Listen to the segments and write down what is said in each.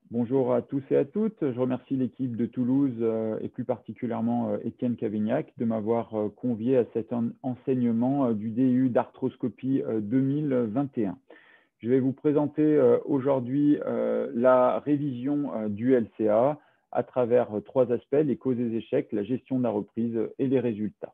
Bonjour à tous et à toutes. Je remercie l'équipe de Toulouse et plus particulièrement Étienne Cavignac de m'avoir convié à cet enseignement du DU d'arthroscopie 2021. Je vais vous présenter aujourd'hui la révision du LCA à travers trois aspects, les causes des échecs, la gestion de la reprise et les résultats.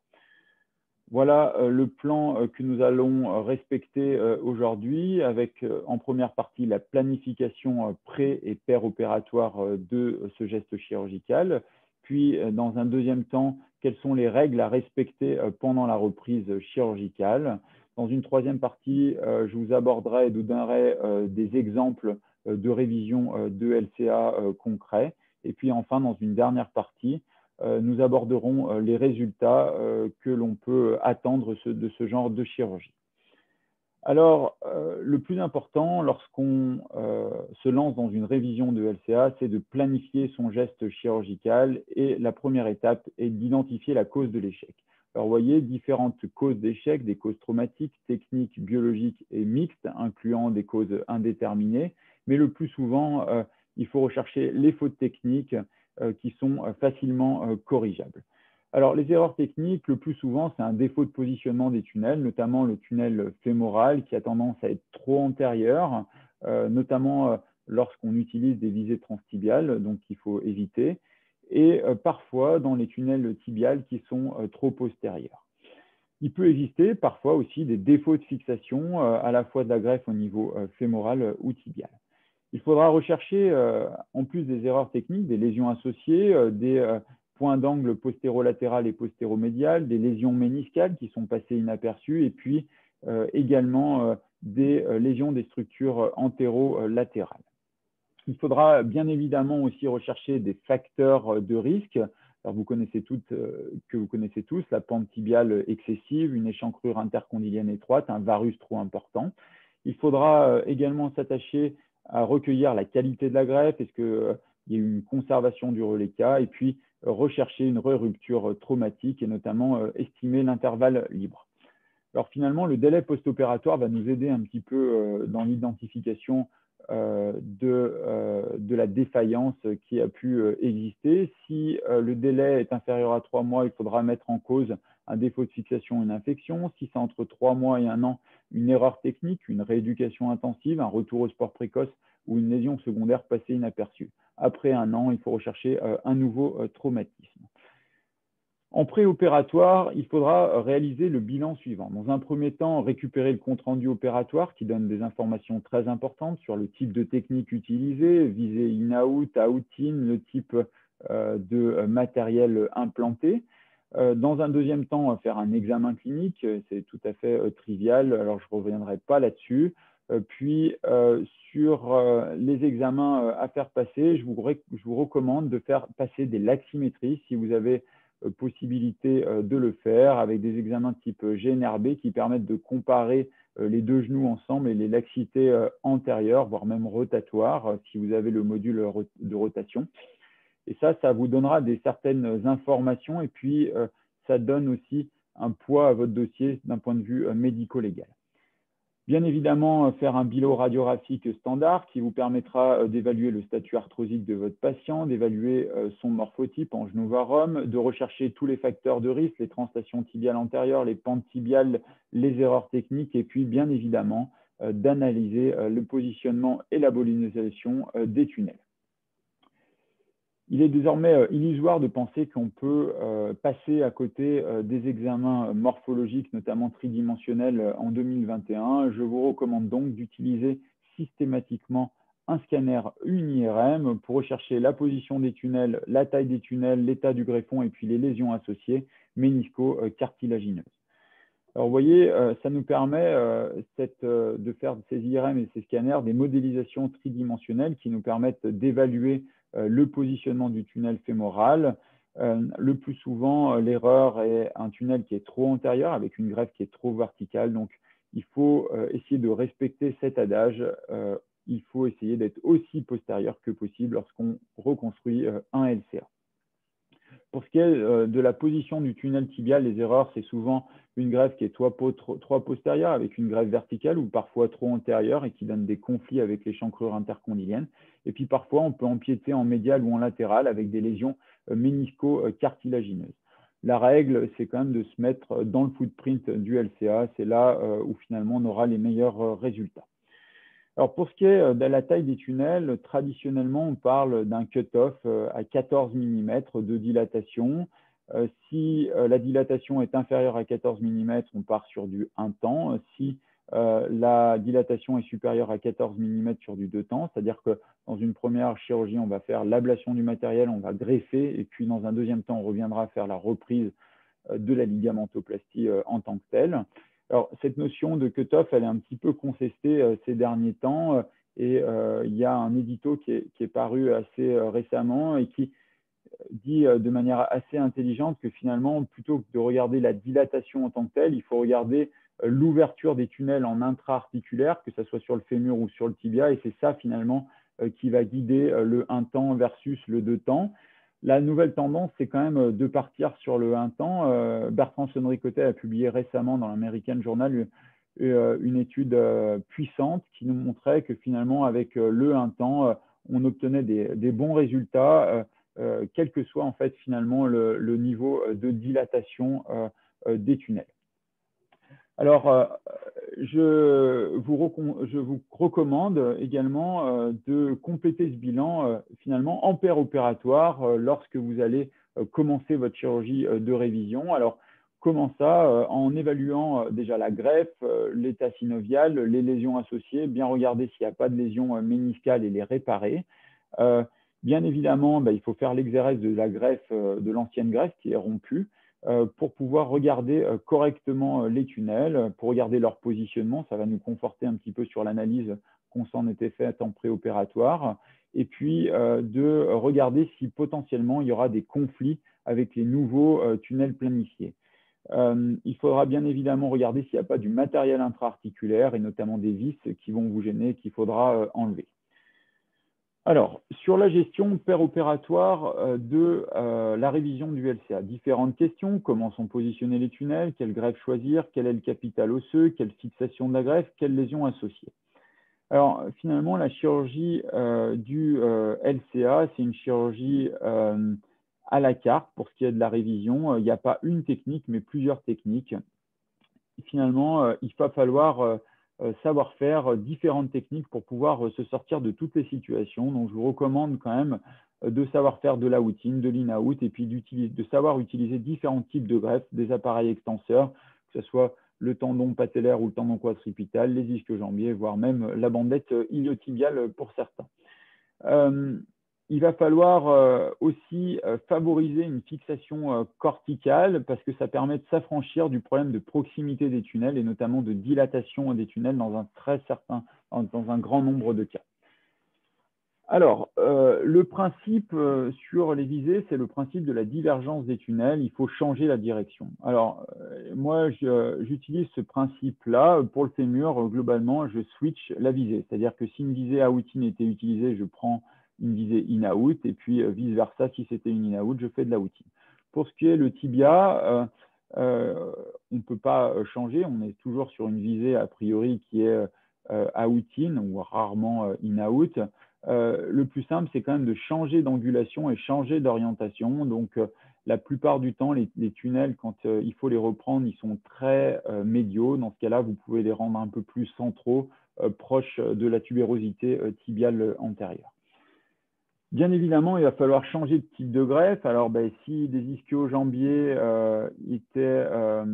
Voilà le plan que nous allons respecter aujourd'hui avec en première partie la planification pré- et péropératoire de ce geste chirurgical, puis dans un deuxième temps, quelles sont les règles à respecter pendant la reprise chirurgicale. Dans une troisième partie, je vous aborderai et vous donnerai des exemples de révision de LCA concrets. Et puis enfin, dans une dernière partie, nous aborderons les résultats que l'on peut attendre de ce genre de chirurgie. Alors, le plus important lorsqu'on se lance dans une révision de LCA, c'est de planifier son geste chirurgical et la première étape est d'identifier la cause de l'échec. Alors, vous voyez, différentes causes d'échec, des causes traumatiques, techniques, biologiques et mixtes, incluant des causes indéterminées, mais le plus souvent, il faut rechercher les fautes techniques qui sont facilement corrigeables. Alors, les erreurs techniques, le plus souvent, c'est un défaut de positionnement des tunnels, notamment le tunnel fémoral qui a tendance à être trop antérieur, notamment lorsqu'on utilise des visées transtibiales, donc il faut éviter, et parfois dans les tunnels tibiales qui sont trop postérieurs. Il peut exister parfois aussi des défauts de fixation à la fois de la greffe au niveau fémoral ou tibial. Il faudra rechercher, en plus des erreurs techniques, des lésions associées, des points d'angle postéro-latéral et postéro-médial, des lésions méniscales qui sont passées inaperçues, et puis également des lésions des structures antéro-latérales. Il faudra bien évidemment aussi rechercher des facteurs de risque. Alors vous connaissez tous, la pente tibiale excessive, une échancrure intercondylienne étroite, un varus trop important. Il faudra également s'attacher à recueillir la qualité de la greffe, est-ce qu'il y a eu une conservation du reliquat, et puis rechercher une rupture traumatique et notamment estimer l'intervalle libre. Alors finalement, le délai post-opératoire va nous aider un petit peu dans l'identification de la défaillance qui a pu exister. Si le délai est inférieur à 3 mois, il faudra mettre en cause un défaut de fixation, une infection. Si c'est entre 3 mois et 1 an, une erreur technique, une rééducation intensive, un retour au sport précoce ou une lésion secondaire passée inaperçue. Après 1 an, il faut rechercher un nouveau traumatisme. En préopératoire, il faudra réaliser le bilan suivant. Dans un premier temps, récupérer le compte-rendu opératoire qui donne des informations très importantes sur le type de technique utilisée, visée in-out, out-in, le type de matériel implanté. Dans un deuxième temps, faire un examen clinique, c'est tout à fait trivial, alors je ne reviendrai pas là-dessus. Puis, sur les examens à faire passer, je vous recommande de faire passer des laximétries si vous avez possibilité de le faire avec des examens type GNRB qui permettent de comparer les deux genoux ensemble et les laxités antérieures, voire même rotatoires, si vous avez le module de rotation. Et ça vous donnera certaines informations et puis ça donne aussi un poids à votre dossier d'un point de vue médico-légal. Bien évidemment, faire un bilan radiographique standard qui vous permettra d'évaluer le statut arthrosique de votre patient, d'évaluer son morphotype en genou varum, de rechercher tous les facteurs de risque, les translations tibiales antérieures, les pentes tibiales, les erreurs techniques, et puis bien évidemment d'analyser le positionnement et la bolinisation des tunnels. Il est désormais illusoire de penser qu'on peut passer à côté des examens morphologiques, notamment tridimensionnels, en 2021. Je vous recommande donc d'utiliser systématiquement un scanner, une IRM, pour rechercher la position des tunnels, la taille des tunnels, l'état du greffon et puis les lésions associées ménisco-cartilagineuses. Alors, vous voyez, ça nous permet de faire de ces IRM et ces scanners des modélisations tridimensionnelles qui nous permettent d'évaluer le positionnement du tunnel fémoral. Le plus souvent, l'erreur est un tunnel qui est trop antérieur avec une greffe qui est trop verticale. Donc, il faut essayer de respecter cet adage. Il faut essayer d'être aussi postérieur que possible lorsqu'on reconstruit un LCA. Pour ce qui est de la position du tunnel tibial, les erreurs, c'est souvent une greffe qui est trop postérieure avec une greffe verticale ou parfois trop antérieure et qui donne des conflits avec l'échancrure intercondylienne. Et puis parfois, on peut empiéter en médial ou en latéral avec des lésions ménisco-cartilagineuses. La règle, c'est quand même de se mettre dans le footprint du LCA. C'est là où finalement on aura les meilleurs résultats. Alors, pour ce qui est de la taille des tunnels, traditionnellement, on parle d'un cut-off à 14 mm de dilatation. Si la dilatation est inférieure à 14 mm, on part sur du 1 temps. Si la dilatation est supérieure à 14 mm sur du 2 temps, c'est-à-dire que dans une première chirurgie, on va faire l'ablation du matériel, on va greffer, et puis dans un deuxième temps, on reviendra faire la reprise de la ligamentoplastie en tant que telle. Alors, cette notion de cut-off, elle est un petit peu contestée ces derniers temps et il y a un édito qui est paru assez récemment et qui dit de manière assez intelligente que finalement, plutôt que de regarder la dilatation en tant que telle, il faut regarder l'ouverture des tunnels en intra-articulaire, que ce soit sur le fémur ou sur le tibia, et c'est ça finalement qui va guider le 1 temps versus le 2 temps. La nouvelle tendance, c'est quand même de partir sur le 1 temps. Bertrand Sonricotet a publié récemment dans l'American Journal une étude puissante qui nous montrait que finalement, avec le 1 temps, on obtenait des bons résultats, quel que soit en fait finalement le niveau de dilatation des tunnels. Alors, je vous recommande également de compléter ce bilan finalement en péropératoire lorsque vous allez commencer votre chirurgie de révision. Alors, comment ça? En évaluant déjà la greffe, l'état synovial, les lésions associées, bien regarder s'il n'y a pas de lésions méniscales et les réparer. Bien évidemment, il faut faire l'exérèse de la greffe, de l'ancienne greffe qui est rompue, pour pouvoir regarder correctement les tunnels, pour regarder leur positionnement. Ça va nous conforter un petit peu sur l'analyse qu'on s'en était faite en préopératoire. Et puis, de regarder si potentiellement il y aura des conflits avec les nouveaux tunnels planifiés. Il faudra bien évidemment regarder s'il n'y a pas du matériel intra-articulaire et notamment des vis qui vont vous gêner, qu'il faudra enlever. Alors, sur la gestion péropératoire de la révision du LCA, différentes questions. Comment sont positionnés les tunnels? Quelle greffe choisir? Quel est le capital osseux? Quelle fixation de la greffe? Quelles lésions associées? Alors, finalement, la chirurgie du LCA, c'est une chirurgie à la carte pour ce qui est de la révision. Il n'y a pas une technique, mais plusieurs techniques. Finalement, il va falloir savoir faire différentes techniques pour pouvoir se sortir de toutes les situations. Donc, je vous recommande quand même de savoir faire de l'outine, de l'in-out, et puis de savoir utiliser différents types de greffes, des appareils extenseurs, que ce soit le tendon patellaire ou le tendon quadripital, les ischio-jambiers, voire même la bandette iliotibiale pour certains. Il va falloir aussi favoriser une fixation corticale parce que ça permet de s'affranchir du problème de proximité des tunnels et notamment de dilatation des tunnels dans un grand nombre de cas. Alors, le principe sur les visées, c'est le principe de la divergence des tunnels. Il faut changer la direction. Alors, moi, j'utilise ce principe-là. Pour le fémur, globalement, je switch la visée. C'est-à-dire que si une visée out-in était utilisée, je prends une visée in-out. Et puis, vice-versa, si c'était une in-out, je fais de l'out-in. Pour ce qui est le tibia, on ne peut pas changer. On est toujours sur une visée, a priori, qui est out-in ou rarement in-out. Le plus simple, c'est quand même de changer d'angulation et changer d'orientation. Donc, la plupart du temps, les tunnels, quand il faut les reprendre, ils sont très médiaux. Dans ce cas-là, vous pouvez les rendre un peu plus centraux, proches de la tubérosité tibiale antérieure. Bien évidemment, il va falloir changer de type de greffe. Alors, si des ischio-jambiers étaient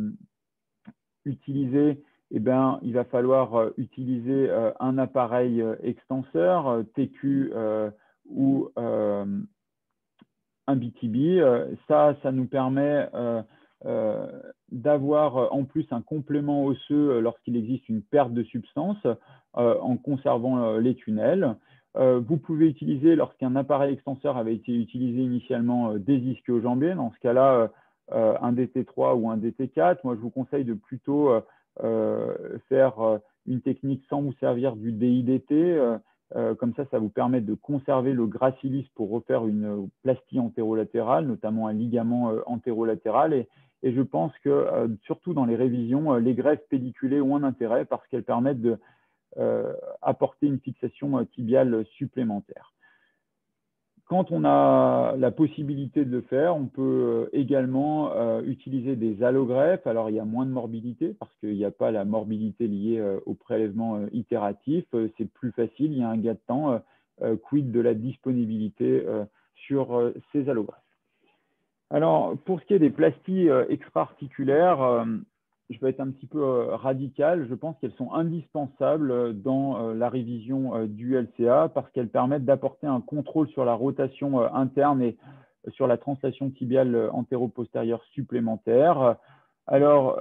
utilisés, il va falloir utiliser un appareil extenseur, TQ ou un BTB. Ça nous permet d'avoir en plus un complément osseux lorsqu'il existe une perte de substance en conservant les tunnels. Vous pouvez utiliser, lorsqu'un appareil extenseur avait été utilisé initialement, des ischio-jambiers. Dans ce cas-là, un DT3 ou un DT4. Moi, je vous conseille de plutôt faire une technique sans vous servir du DIDT, Comme ça vous permet de conserver le gracilis pour refaire une plastie antérolatérale, notamment un ligament antérolatéral. Et je pense que, surtout dans les révisions, les greffes pédiculées ont un intérêt parce qu'elles permettent de apporter une fixation tibiale supplémentaire. Quand on a la possibilité de le faire, on peut également utiliser des allogreffes. Alors, il y a moins de morbidité parce qu'il n'y a pas la morbidité liée au prélèvement itératif. C'est plus facile, il y a un gain de temps. Quid de la disponibilité sur ces allogreffes. Alors, pour ce qui est des plasties extra-articulaires, je vais être un petit peu radical. Je pense qu'elles sont indispensables dans la révision du LCA parce qu'elles permettent d'apporter un contrôle sur la rotation interne et sur la translation tibiale antéro-postérieure supplémentaire. Alors,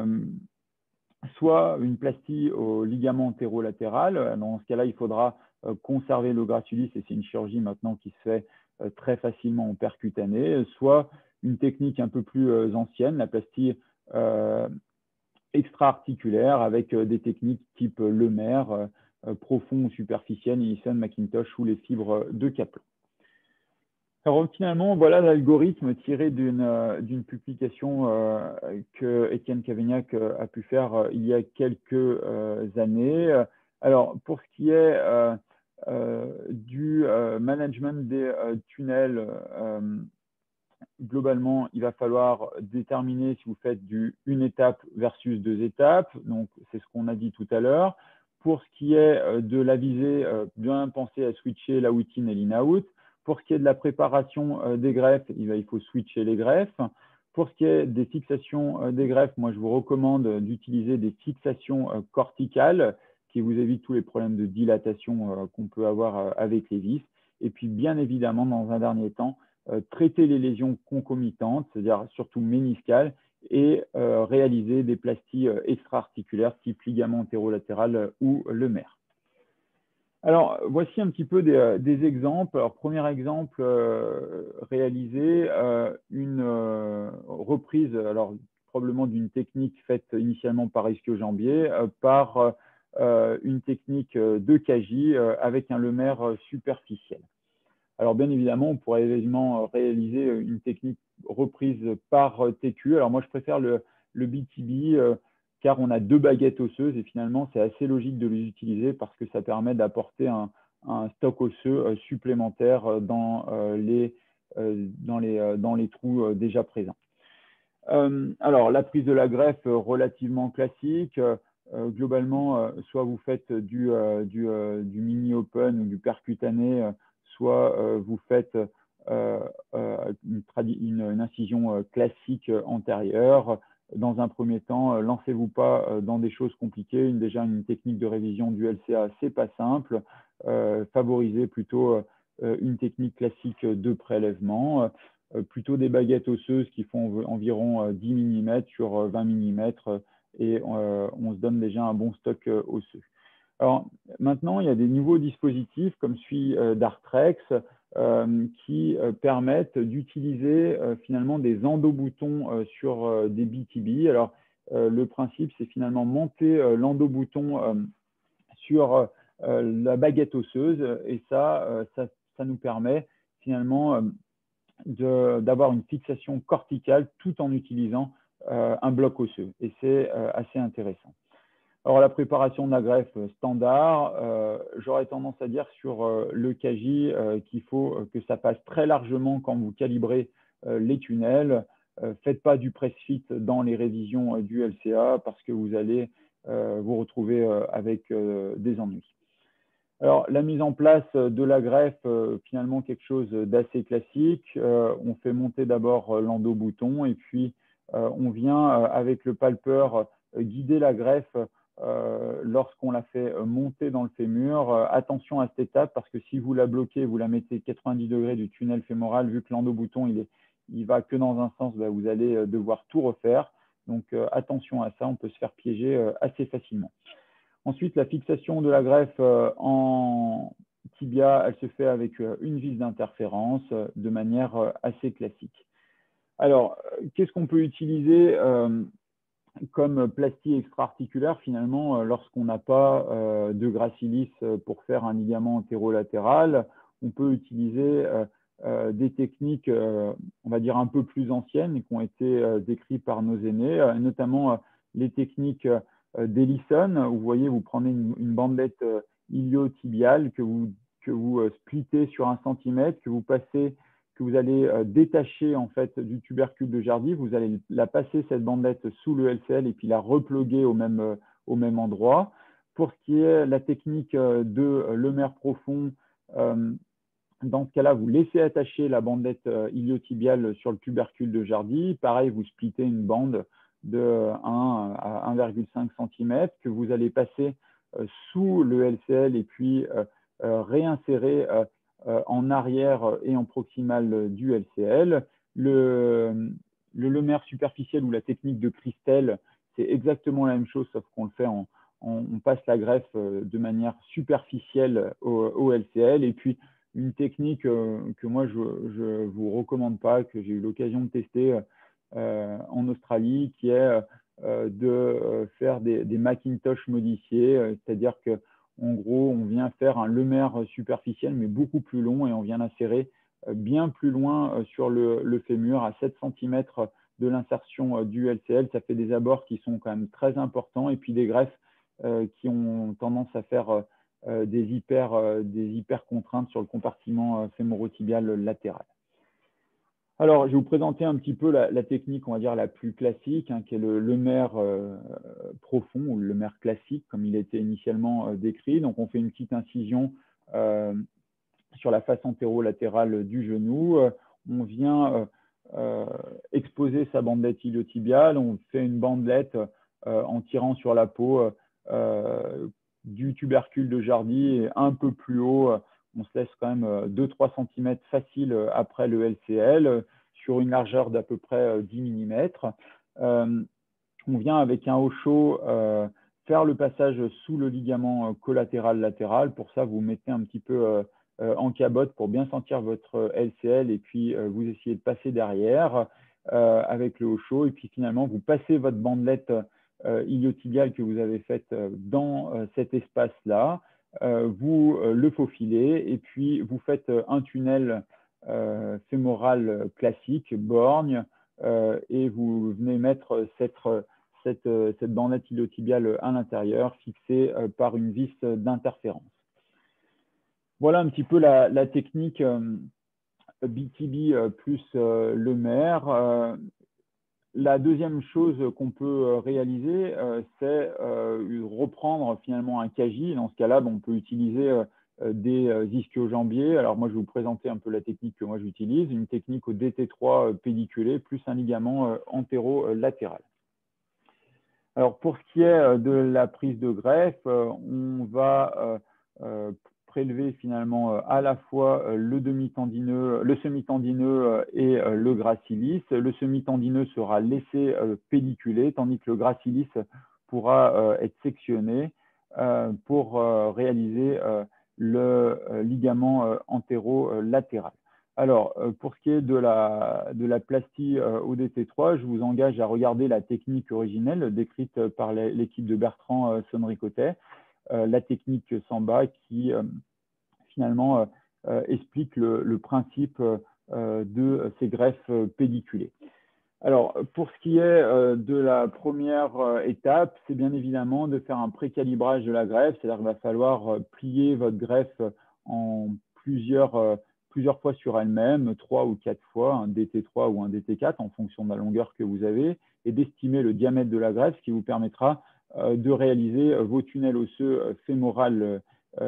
soit une plastie au ligament antérolatéral. Dans ce cas-là, il faudra conserver le gracilis et c'est une chirurgie maintenant qui se fait très facilement en percutané, soit une technique un peu plus ancienne, la plastie extra-articulaire avec des techniques type Lemaire, profond ou superficiel, Nissan, McIntosh ou les fibres de Kaplan. Alors finalement, voilà l'algorithme tiré d'une publication que Étienne Cavaignac a pu faire il y a quelques années. Alors pour ce qui est du management des tunnels, globalement, il va falloir déterminer si vous faites une étape versus 2 étapes. Donc, c'est ce qu'on a dit tout à l'heure. Pour ce qui est de la visée, bien penser à switcher la out-in et l'in-out. Pour ce qui est de la préparation des greffes, il faut switcher les greffes. Pour ce qui est des fixations des greffes, moi, je vous recommande d'utiliser des fixations corticales qui vous évitent tous les problèmes de dilatation qu'on peut avoir avec les vis. Et puis, bien évidemment, dans un dernier temps, traiter les lésions concomitantes, c'est-à-dire surtout méniscales, et réaliser des plasties extra-articulaires type ligament antérolatéral ou Lemaire. Alors, voici un petit peu des exemples. Alors, premier exemple réalisé, une reprise, alors probablement d'une technique faite initialement par ischio-jambier, par une technique de Kaji avec un Lemaire superficiel. Alors, bien évidemment, on pourrait également réaliser une technique reprise par TQ. Alors, moi, je préfère le BTB car on a 2 baguettes osseuses et finalement, c'est assez logique de les utiliser parce que ça permet d'apporter un stock osseux supplémentaire dans les trous déjà présents. Alors, la prise de la greffe relativement classique. Globalement, soit vous faites du mini-open ou du percutané, soit vous faites une incision classique antérieure. Dans un premier temps, lancez-vous pas dans des choses compliquées. Déjà, une technique de révision du LCA, c'est pas simple. Favorisez plutôt une technique classique de prélèvement. Plutôt des baguettes osseuses qui font environ 10 mm sur 20 mm et on se donne déjà un bon stock osseux. Alors maintenant, il y a des nouveaux dispositifs comme celui d'Artrex qui permettent d'utiliser finalement des endoboutons sur des BTB. Alors le principe, c'est finalement monter l'endobouton sur la baguette osseuse et ça nous permet finalement d'avoir une fixation corticale tout en utilisant un bloc osseux. Et c'est assez intéressant. Alors, la préparation de la greffe standard, j'aurais tendance à dire sur le Kaji qu'il faut que ça passe très largement quand vous calibrez les tunnels. Faites pas du press-fit dans les révisions du LCA parce que vous allez vous retrouver avec des ennuis. Alors, la mise en place de la greffe, finalement, quelque chose d'assez classique. On fait monter d'abord l'endobouton et puis on vient avec le palpeur guider la greffe lorsqu'on la fait monter dans le fémur. Attention à cette étape parce que si vous la bloquez, vous la mettez 90 degrés du tunnel fémoral, vu que l'endobouton, il va que dans un sens, vous allez devoir tout refaire. Donc, attention à ça, on peut se faire piéger assez facilement. Ensuite, la fixation de la greffe en tibia, elle se fait avec une vis d'interférence de manière assez classique. Alors, qu'est-ce qu'on peut utiliser comme plastie extra-articulaire, finalement, lorsqu'on n'a pas de gracilis pour faire un ligament antérolatéral, on peut utiliser des techniques, on va dire, un peu plus anciennes et qui ont été décrites par nos aînés, notamment les techniques d'Ellison. Vous voyez, vous prenez une bandelette iliotibiale que vous splittez sur 1 centimètre, que vous allez détacher en fait du tubercule de Jardy. Vous allez la passer, cette bandelette, sous le LCL et puis la repluguer au même endroit. Pour ce qui est la technique de Lemaire profond, dans ce cas-là, vous laissez attacher la bandelette iliotibiale sur le tubercule de Jardy. Pareil, vous splittez une bande de 1 à 1,5 cm que vous allez passer sous le LCL et puis réinsérer en arrière et en proximal du LCL. Le Lemaire superficiel ou la technique de Christelle, c'est exactement la même chose, sauf qu'on le fait on passe la greffe de manière superficielle au LCL. Et puis, une technique que moi, je ne vous recommande pas, que j'ai eu l'occasion de tester en Australie, qui est de faire des Macintosh modifiés, c'est-à-dire qu'en gros, on vient faire un Lemaire superficiel, mais beaucoup plus long, et on vient l'insérer bien plus loin sur le fémur, à 7 cm de l'insertion du LCL. Ça fait des abords qui sont quand même très importants, et puis des greffes qui ont tendance à faire des hyper contraintes sur le compartiment fémorotibial latéral. Alors, je vais vous présenter un petit peu la technique, on va dire, la plus classique, hein, qui est le Lemaire profond ou le Lemaire classique, comme il a été initialement décrit. Donc, on fait une petite incision sur la face antérolatérale du genou. On vient exposer sa bandelette iliotibiale. On fait une bandelette en tirant sur la peau du tubercule de Jardy et un peu plus haut. On se laisse quand même 2-3 cm facile après le LCL sur une largeur d'à peu près 10 mm. On vient avec un haut chaud faire le passage sous le ligament collatéral latéral. Pour ça, vous mettez un petit peu en cabotte pour bien sentir votre LCL et puis vous essayez de passer derrière avec le haut chaud. Et puis finalement, vous passez votre bandelette iliotibiale que vous avez faite dans cet espace-là. Vous le faufilez et puis vous faites un tunnel fémoral classique, borgne, et vous venez mettre cette bandelette iliotibiale à l'intérieur, fixée par une vis d'interférence. Voilà un petit peu la technique BTB plus Lemaire. La deuxième chose qu'on peut réaliser, c'est reprendre finalement un KJ. Dans ce cas-là, on peut utiliser des ischio-jambiers. Alors moi, je vais vous présenter un peu la technique que moi j'utilise, une technique au DT3 pédiculé plus un ligament antéro-latéral. Alors pour ce qui est de la prise de greffe, on va prélever finalement à la fois le semi-tendineux et le gracilis. Le semi-tendineux sera laissé pédiculer, tandis que le gracilis pourra être sectionné pour réaliser le ligament antéro-latéral. Alors, pour ce qui est de la plastie au DT3, je vous engage à regarder la technique originelle décrite par l'équipe de Bertrand Sonricotet, la technique Samba qui finalement explique le principe de ces greffes pédiculées. Alors, pour ce qui est de la première étape, c'est bien évidemment de faire un précalibrage de la greffe, c'est-à-dire qu'il va falloir plier votre greffe en plusieurs fois sur elle-même, 3 ou 4 fois, un DT3 ou un DT4 en fonction de la longueur que vous avez, et d'estimer le diamètre de la greffe, ce qui vous permettra de réaliser vos tunnels osseux fémoral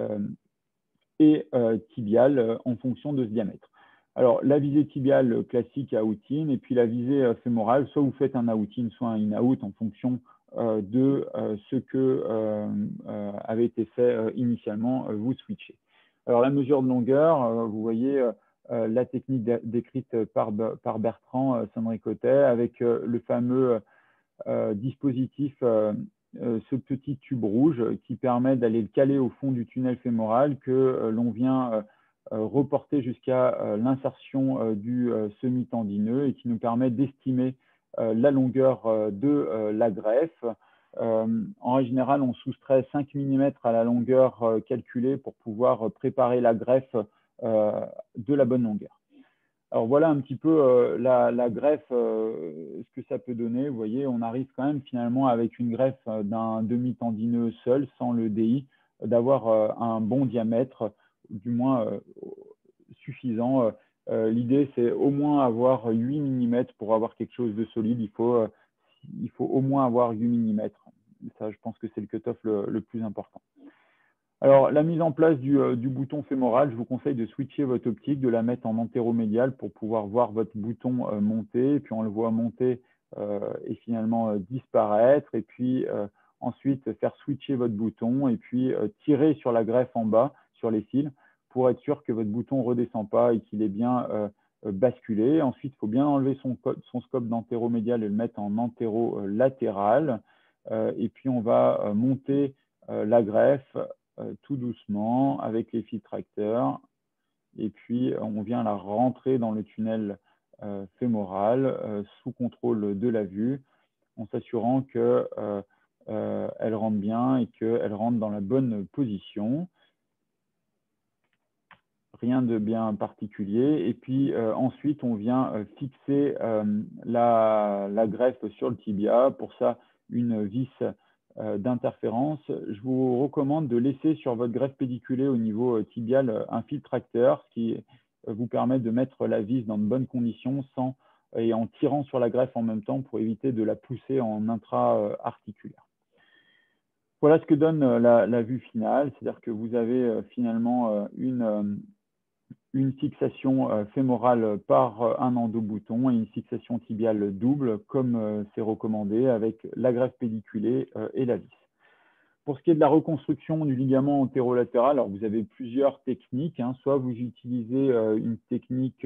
et tibial en fonction de ce diamètre. Alors, la visée tibiale classique out-in, et puis la visée fémorale, soit vous faites un out-in, soit un in-out en fonction de ce que avait été fait initialement, vous switchez. Alors, la mesure de longueur, vous voyez la technique décrite par Bertrand Sonricotet avec le fameux dispositif, ce petit tube rouge qui permet d'aller le caler au fond du tunnel fémoral que l'on vient reporter jusqu'à l'insertion du semi-tendineux et qui nous permet d'estimer la longueur de la greffe. En règle générale, on soustrait 5 mm à la longueur calculée pour pouvoir préparer la greffe de la bonne longueur. Alors voilà un petit peu la greffe, ce que ça peut donner. Vous voyez, on arrive quand même finalement avec une greffe d'un demi-tendineux seul, sans le DI, d'avoir un bon diamètre, du moins suffisant. L'idée, c'est au moins avoir 8 mm pour avoir quelque chose de solide. Il faut au moins avoir 8 mm. Ça, je pense que c'est le cut-off le plus important. Alors, la mise en place du bouton fémoral, je vous conseille de switcher votre optique, de la mettre en antéromédial pour pouvoir voir votre bouton monter. Et puis, on le voit monter et finalement disparaître. Et puis, ensuite, faire switcher votre bouton et puis tirer sur la greffe en bas, sur les fils, pour être sûr que votre bouton ne redescend pas et qu'il est bien basculé. Ensuite, il faut bien enlever son scope d'antéromédial et le mettre en antéro-latéral. Et puis, on va monter la greffe tout doucement avec les fils tracteurs. Et puis, on vient la rentrer dans le tunnel fémoral sous contrôle de la vue, en s'assurant qu'elle rentre bien et qu'elle rentre dans la bonne position. Rien de bien particulier. Et puis, ensuite, on vient fixer la greffe sur le tibia. Pour ça, une vis d'interférence. Je vous recommande de laisser sur votre greffe pédiculée au niveau tibial un fil tracteur, ce qui vous permet de mettre la vis dans de bonnes conditions et en tirant sur la greffe en même temps pour éviter de la pousser en intra-articulaire. Voilà ce que donne la vue finale, c'est-à-dire que vous avez finalement une fixation fémorale par un endobouton et une fixation tibiale double, comme c'est recommandé, avec la greffe pédiculée et la vis. Pour ce qui est de la reconstruction du ligament antérolatéral, alors vous avez plusieurs techniques. Soit vous utilisez une technique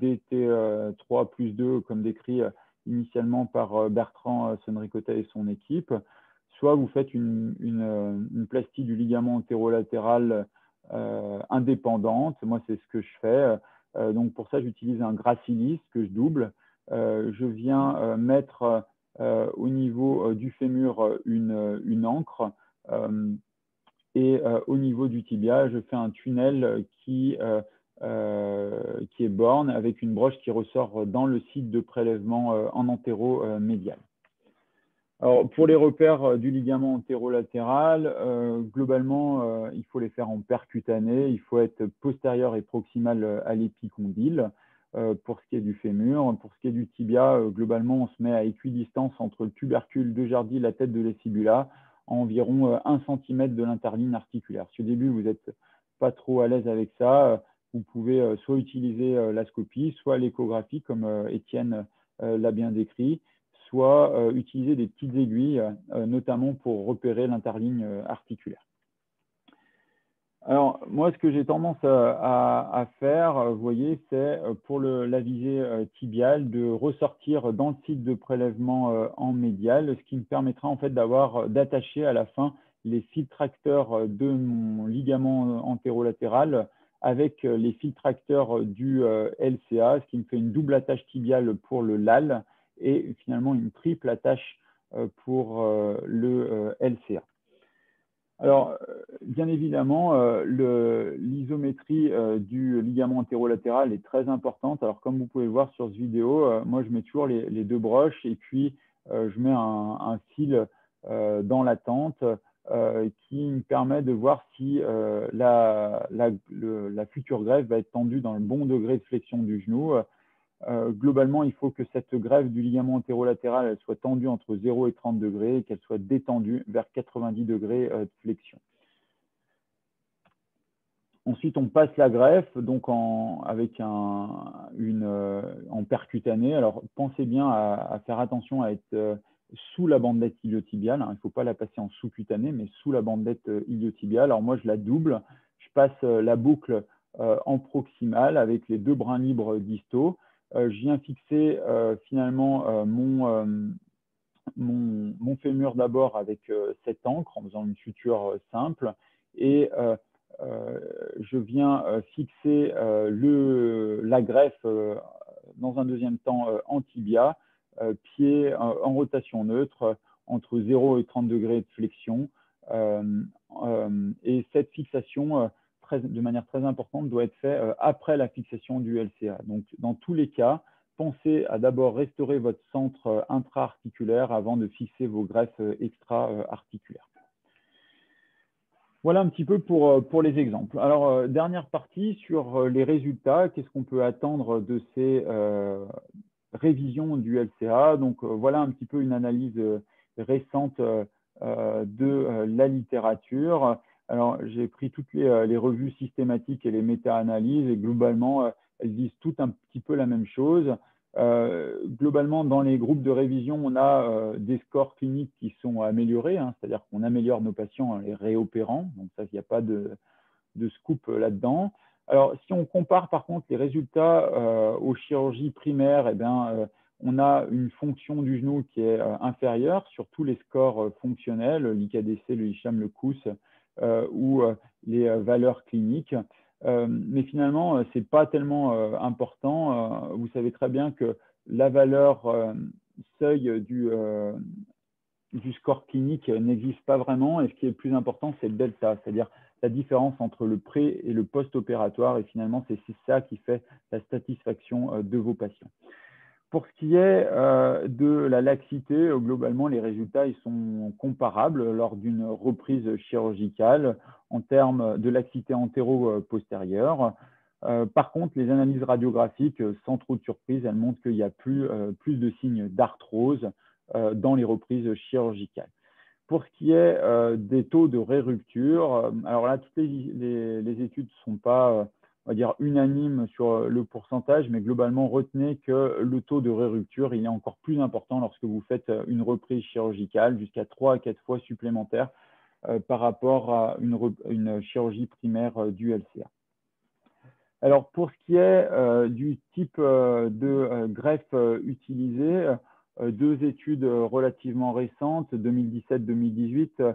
DT3 plus 2, comme décrit initialement par Bertrand Sonricotta et son équipe. Soit vous faites une plastie du ligament antérolatéral indépendante. Moi, c'est ce que je fais. Donc, pour ça, j'utilise un gracilis que je double. Je viens mettre au niveau du fémur une ancre et au niveau du tibia, je fais un tunnel qui est borne avec une broche qui ressort dans le site de prélèvement en antéro-médial. Alors, pour les repères du ligament antérolatéral, globalement, il faut les faire en percutané. Il faut être postérieur et proximal à l'épicondyle pour ce qui est du fémur. Pour ce qui est du tibia, globalement, on se met à équidistance entre le tubercule de Jardy et la tête de l'esfibula, à environ 1 cm de l'interligne articulaire. Si au début, vous n'êtes pas trop à l'aise avec ça, vous pouvez soit utiliser la scopie, soit l'échographie, comme Étienne l'a bien décrit, soit utiliser des petites aiguilles, notamment pour repérer l'interligne articulaire. Alors, moi, ce que j'ai tendance à faire, vous voyez, c'est pour la visée tibiale de ressortir dans le site de prélèvement en médial, ce qui me permettra en fait d'attacher à la fin les fils tracteurs de mon ligament antérolatéral avec les fils tracteurs du LCA, ce qui me fait une double attache tibiale pour le LAL et finalement une triple attache pour le LCA. Alors, bien évidemment, l'isométrie du ligament antérolatéral est très importante. Alors, comme vous pouvez le voir sur cette vidéo, moi, je mets toujours les deux broches et puis je mets un fil dans la tente qui me permet de voir si la future greffe va être tendue dans le bon degré de flexion du genou. Globalement, il faut que cette greffe du ligament antérolatéral elle soit tendue entre 0 et 30 degrés et qu'elle soit détendue vers 90 degrés de flexion. Ensuite, on passe la greffe donc en percutané. Alors, pensez bien à faire attention à être sous la bandelette iliotibiale. Il ne faut pas la passer en sous-cutané, mais sous la bandelette iliotibiale. Alors, moi, je la double. Je passe la boucle en proximale avec les deux brins libres distaux. Je viens fixer finalement mon fémur d'abord avec cette ancre en faisant une suture simple et je viens fixer la greffe dans un deuxième temps en tibia. pieds en rotation neutre entre 0 et 30 degrés de flexion. Et cette fixation, de manière très importante, doit être faite après la fixation du LCA. Donc, dans tous les cas, pensez à d'abord restaurer votre centre intra-articulaire avant de fixer vos greffes extra-articulaires. Voilà un petit peu pour les exemples. Alors, dernière partie sur les résultats. Qu'est-ce qu'on peut attendre de ces révisions du LCA? Donc, voilà un petit peu une analyse récente de la littérature. Alors, j'ai pris toutes les revues systématiques et les méta-analyses et globalement, elles disent toutes un petit peu la même chose. Globalement, dans les groupes de révision, on a des scores cliniques qui sont améliorés, hein, c'est-à-dire qu'on améliore nos patients en les réopérant. Donc, ça, il n'y a pas de scoop là-dedans. Alors, si on compare par contre les résultats aux chirurgies primaires, eh bien, on a une fonction du genou qui est inférieure sur tous les scores fonctionnels, l'IKDC, le ISHAM, le KOUS ou les valeurs cliniques. Mais finalement, ce n'est pas tellement important. Vous savez très bien que la valeur seuil du score clinique n'existe pas vraiment. Et ce qui est le plus important, c'est le delta, c'est-à-dire la différence entre le pré- et le post-opératoire. Et finalement, c'est ça qui fait la satisfaction de vos patients. Pour ce qui est de la laxité, globalement, les résultats ils sont comparables lors d'une reprise chirurgicale en termes de laxité antéro-postérieure. Par contre, les analyses radiographiques, sans trop de surprise, elles montrent qu'il y a plus de signes d'arthrose dans les reprises chirurgicales. Pour ce qui est des taux de rérupture, alors là, toutes les études ne sont pas on va dire, unanimes sur le pourcentage, mais globalement, retenez que le taux de rérupture, il est encore plus important lorsque vous faites une reprise chirurgicale, jusqu'à 3 à 4 fois supplémentaire par rapport à une chirurgie primaire du LCA. Alors, pour ce qui est du type de greffe utilisée, deux études relativement récentes, 2017-2018,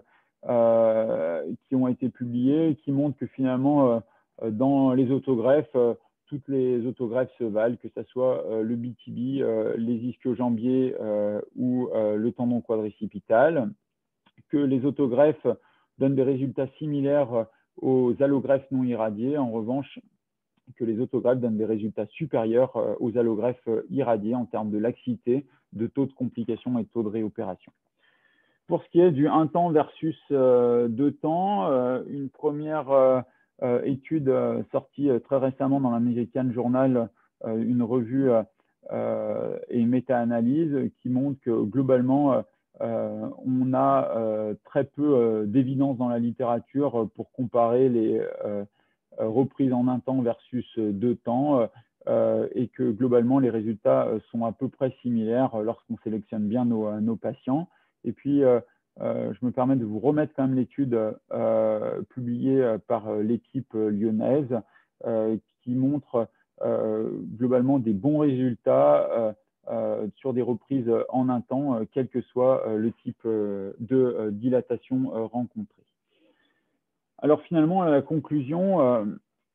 qui ont été publiées et qui montrent que finalement, dans les autogreffes, toutes les autogreffes se valent, que ce soit le BTB, les ischio-jambiers ou le tendon quadricipital, que les autogreffes donnent des résultats similaires aux allogreffes non irradiées. En revanche, que les autogreffes donnent des résultats supérieurs aux allogreffes irradiées en termes de laxité, de taux de complications et de taux de réopération. Pour ce qui est du 1 temps versus 2 temps, une première étude sortie très récemment dans l'American Journal, une revue et méta-analyse qui montre que globalement, on a très peu d'évidence dans la littérature pour comparer les reprises en 1 temps versus 2 temps et que globalement, les résultats sont à peu près similaires lorsqu'on sélectionne bien nos patients. Et puis, je me permets de vous remettre quand même l'étude publiée par l'équipe lyonnaise qui montre globalement des bons résultats sur des reprises en 1 temps, quel que soit le type de dilatation rencontrée. Alors finalement, à la conclusion,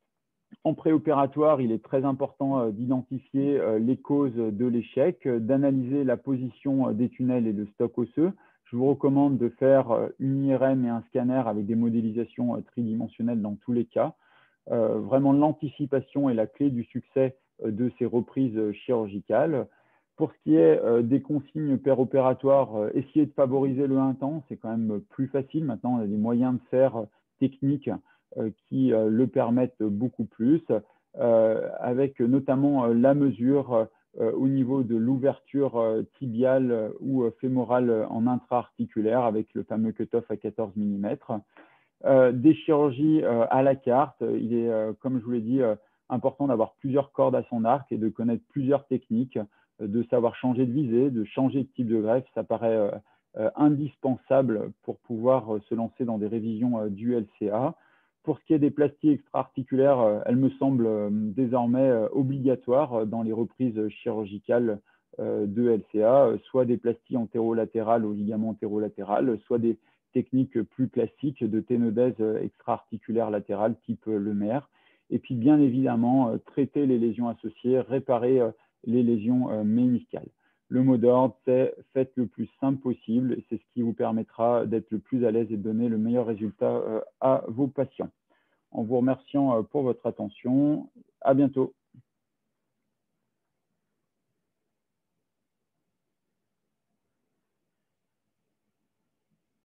en préopératoire, il est très important d'identifier les causes de l'échec, d'analyser la position des tunnels et de stock osseux. Je vous recommande de faire une IRM et un scanner avec des modélisations tridimensionnelles dans tous les cas. Vraiment, l'anticipation est la clé du succès de ces reprises chirurgicales. Pour ce qui est des consignes péropératoires, essayez de favoriser le 1 temps, c'est quand même plus facile. Maintenant, on a des moyens de faire techniques qui le permettent beaucoup plus, avec notamment la mesure au niveau de l'ouverture tibiale ou fémorale en intra-articulaire avec le fameux cutoff à 14 mm. Des chirurgies à la carte, il est, comme je vous l'ai dit, important d'avoir plusieurs cordes à son arc et de connaître plusieurs techniques, de savoir changer de visée, de changer de type de greffe. Ça paraît indispensable pour pouvoir se lancer dans des révisions du LCA. Pour ce qui est des plasties extra-articulaires, elles me semblent désormais obligatoires dans les reprises chirurgicales de LCA, soit des plasties antérolatérales au ligament antérolatéral, soit des techniques plus classiques de ténodèse extra-articulaire latérale type Lemaire. Et puis bien évidemment, traiter les lésions associées, réparer les lésions méniscales. Le mot d'ordre, c'est faites le plus simple possible et c'est ce qui vous permettra d'être le plus à l'aise et de donner le meilleur résultat à vos patients. En vous remerciant pour votre attention, à bientôt.